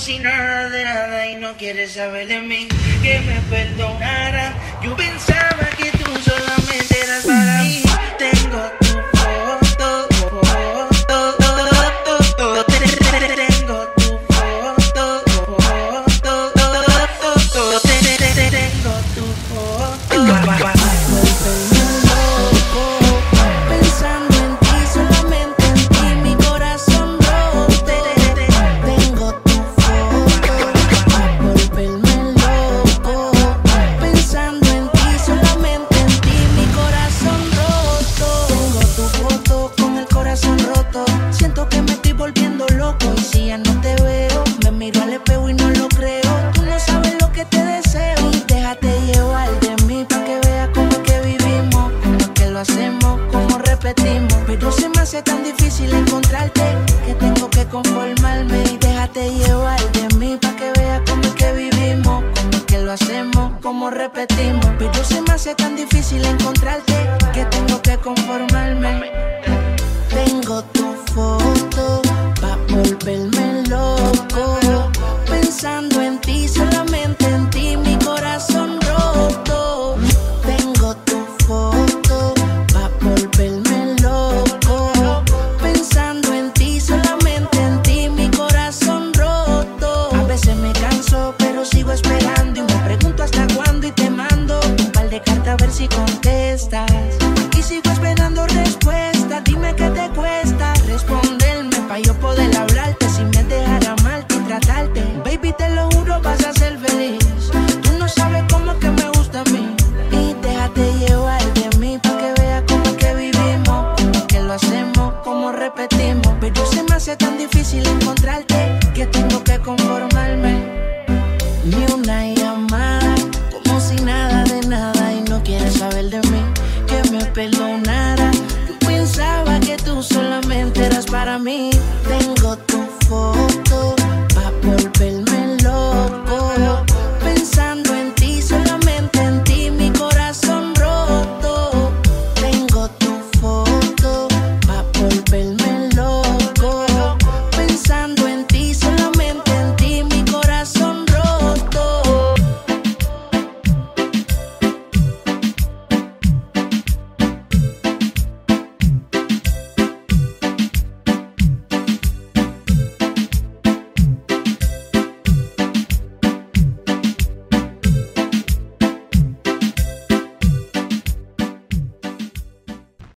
si nada de nada y no quieres saber de mí, que me perdonara. Yo pensaba que tú solamente eras para mí. Tengo tu foto, tengo tu foto, tengo tu foto. Pensando en ti, solamente en ti, mi corazón roto. Tengo tu foto, volverme loco. Pensando en ti, solamente en ti, mi corazón roto. Tengo tu foto con el corazón roto. Siento que me estoy volviendo loco. Y si ya no te veo, me miro al espejo y no lo creo. Tú no sabes lo que te deseo. Y déjate llevar de mí pa' que veas cómo es que vivimos, cómo es que lo hacemos, cómo repetimos. Pero se me hace tan difícil encontrarte que tengo que conformarme. Y déjate llevar de mí pa' que veas cómo es que vivimos, cómo es que lo hacemos, cómo repetimos. Pero se me hace tan difícil encontrarte que tengo que conformarme. Tengo tu foto pa' volverme